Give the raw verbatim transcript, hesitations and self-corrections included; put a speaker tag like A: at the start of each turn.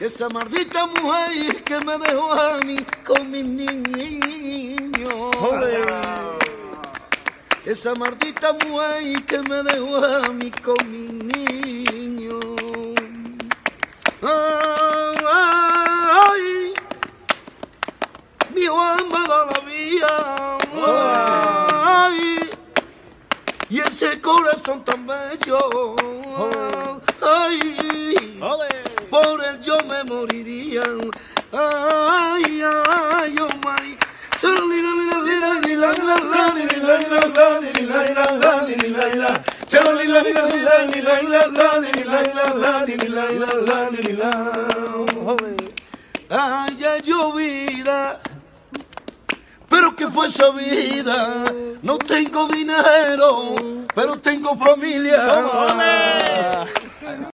A: esa maldita mujer que me dejó a mí con mis niños. Esa maldita mujer que me dejó a mí con mis niños. Ay, mi Juan me da la vida. Ay, y ese corazón tan bello. Ay, por él yo me moriría. Ay, ay, oh my. Ay, ya llovida, pero que fue esa vida. No tengo dinero, pero tengo familia.